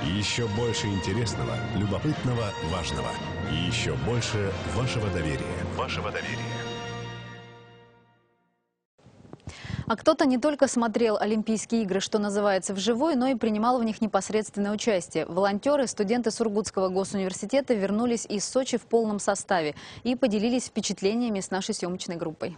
Еще больше интересного, любопытного, важного. И еще больше вашего доверия. А кто-то не только смотрел Олимпийские игры, что называется, вживую, но и принимал в них непосредственное участие. Волонтеры, студенты Сургутского госуниверситета вернулись из Сочи в полном составе и поделились впечатлениями с нашей съемочной группой.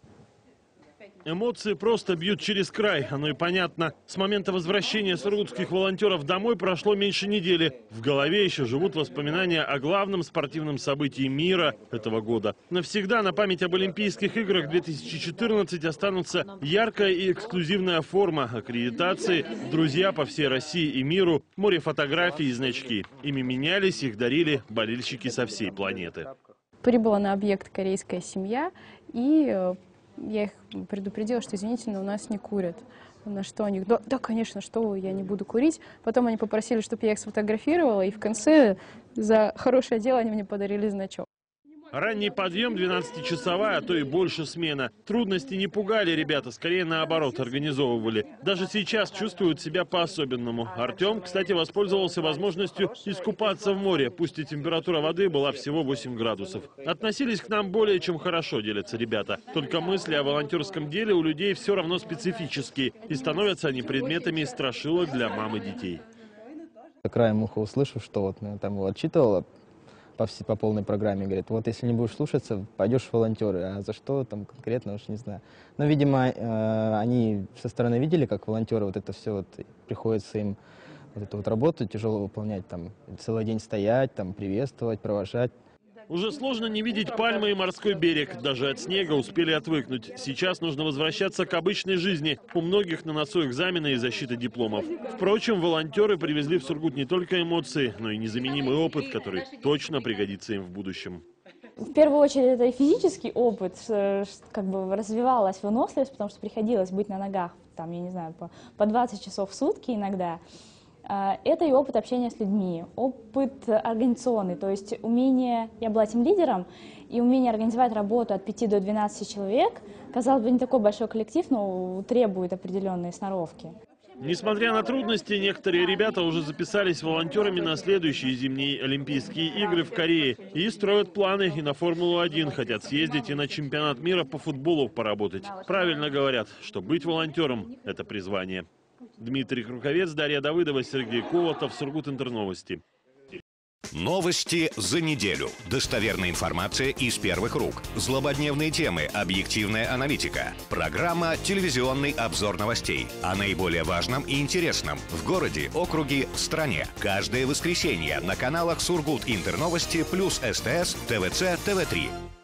Эмоции просто бьют через край, оно и понятно. С момента возвращения сургутских волонтеров домой прошло меньше недели. В голове еще живут воспоминания о главном спортивном событии мира этого года. Навсегда на память об Олимпийских играх 2014 останутся яркая и эксклюзивная форма, аккредитации, друзья по всей России и миру, море фотографий и значки. Ими менялись, их дарили болельщики со всей планеты. Прибыла на объект корейская семья, и я их предупредила, что, извините, но у нас не курят. На что они? Да, конечно, что вы, я не буду курить. Потом они попросили, чтобы я их сфотографировала, и в конце за хорошее дело они мне подарили значок. Ранний подъем, 12-часовая, а то и больше смена. Трудности не пугали ребята, скорее наоборот, организовывали. Даже сейчас чувствуют себя по-особенному. Артем, кстати, воспользовался возможностью искупаться в море, пусть и температура воды была всего 8 градусов. Относились к нам более чем хорошо, делятся ребята. Только мысли о волонтерском деле у людей все равно специфические. И становятся они предметами страшилок для мам и детей. Краем уха услышав, что вот там его отчитывала по полной программе, говорит, вот если не будешь слушаться, пойдешь в волонтеры. А за что там конкретно, уж не знаю. Но, видимо, они со стороны видели, как волонтеры вот это все вот приходится им вот эту вот работу тяжело выполнять, там целый день стоять, там приветствовать, провожать. Уже сложно не видеть пальмы и морской берег. Даже от снега успели отвыкнуть. Сейчас нужно возвращаться к обычной жизни. У многих на носу экзамены и защита дипломов. Впрочем, волонтеры привезли в Сургут не только эмоции, но и незаменимый опыт, который точно пригодится им в будущем. В первую очередь это и физический опыт, как бы развивалась выносливость, потому что приходилось быть на ногах, там, я не знаю, по 20 часов в сутки иногда. Это и опыт общения с людьми, опыт организационный, то есть умение, я была тимлидером, и умение организовать работу от 5 до 12 человек, казалось бы, не такой большой коллектив, но требует определенной сноровки. Несмотря на трудности, некоторые ребята уже записались волонтерами на следующие зимние Олимпийские игры в Корее и строят планы и на Формулу-1, хотят съездить и на чемпионат мира по футболу поработать. Правильно говорят, что быть волонтером – это призвание. Дмитрий Круковец, Дарья Давыдова, Сергей Колотов, Сургут-Интерновости. Новости за неделю. Достоверная информация из первых рук. Злободневные темы, объективная аналитика. Программа «Телевизионный обзор новостей». О наиболее важном и интересном в городе, округе, стране. Каждое воскресенье на каналах Сургут-Интерновости плюс СТС, ТВЦ, ТВ3.